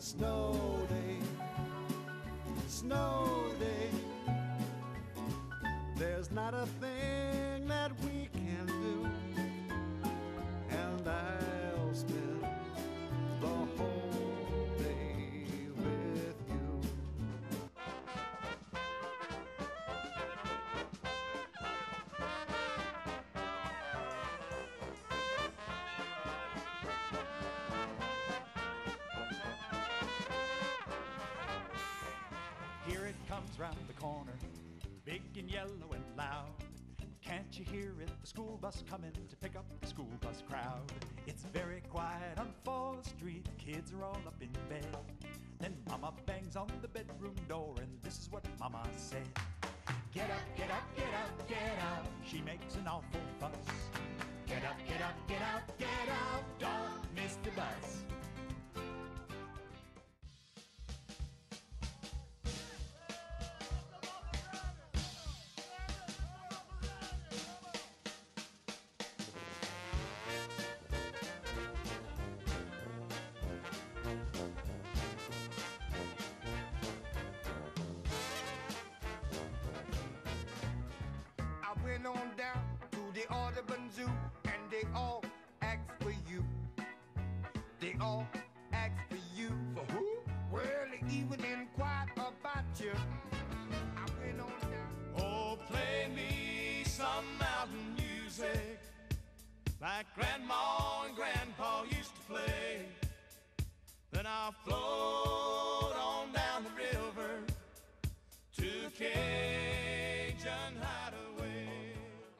Snow day, snow day. There's not a thing that we can do, and I'll spend the whole day with you. Here it comes round the corner, big and yellow and loud. Can't you hear it? The school bus coming to pick up the school bus crowd. It's very quiet on 4th Street, kids are all up in bed. Then Mama bangs on the bedroom door, and this is what Mama said. Get up, get up, get up, get out. She makes an awful fuss. Get up, get up, get out, get out. Don't miss the bus. I went on down to the Audubon Zoo, and they all asked for you. They all asked for you. For who? Well, they even inquired about you. I went on down. Oh, play me some mountain music like Grandma and Grandpa used to play. Then I'll float on down the river to Cajun Hideaway.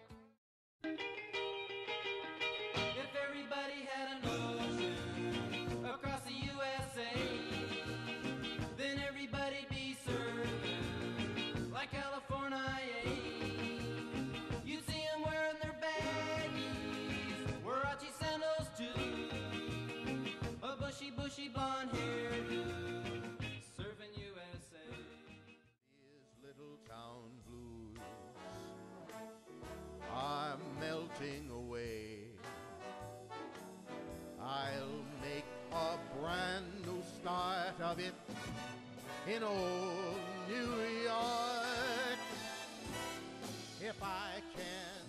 If everybody had an ocean across the USA, then everybody'd be serving like California. You'd see them wearing their baggies, Warachi sandals too, a bushy, bushy blonde hairdo, serving USA. These little town blues are melting away. I'll make a brand new start of it in old New York if I can.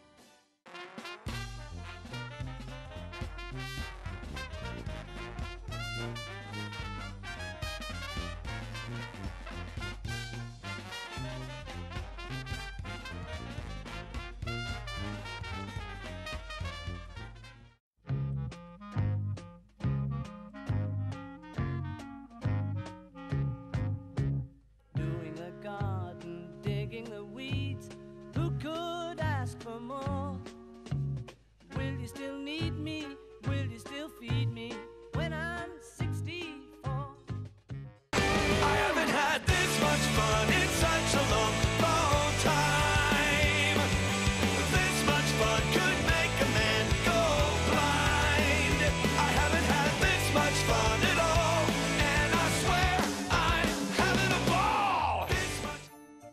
Doing a garden, digging the weeds. Who could ask for more? Will you still need me? Will you still feed me when I'm 64? I haven't had this much fun in such a long, long time. This much fun could make a man go blind. I haven't had this much fun at all, and I swear I'm having a ball. This much.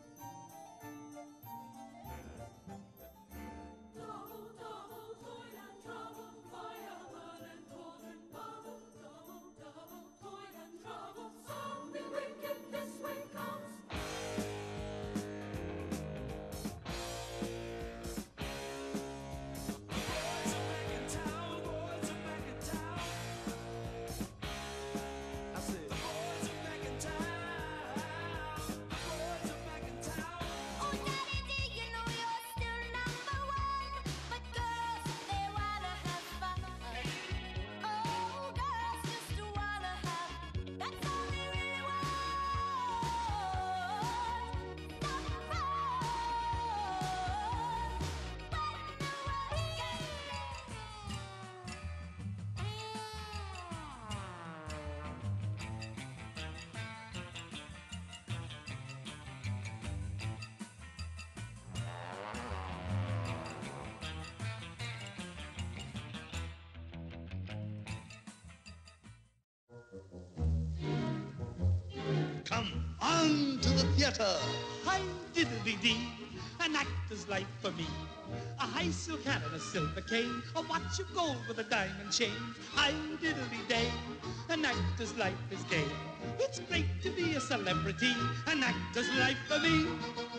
Double, double, toil and trouble, fireman and cold and bubble. Double, double, toil and trouble, something wicked this way comes. Boys are back in town, boys are back in town. I said, Boys are back in town. Boys are back in town. Oh, Daddy, do you know you're still number one? But girls, they wanna have fun. Oh, girls just wanna have, that's all they really want. Some Come on to the theater, hi diddly dee, and an actor's life for me. A high silk hat and a silver cane, a watch of gold with a diamond chain. I'm diddly-day, an actor's life is gay. It's great to be a celebrity, an actor's life for me.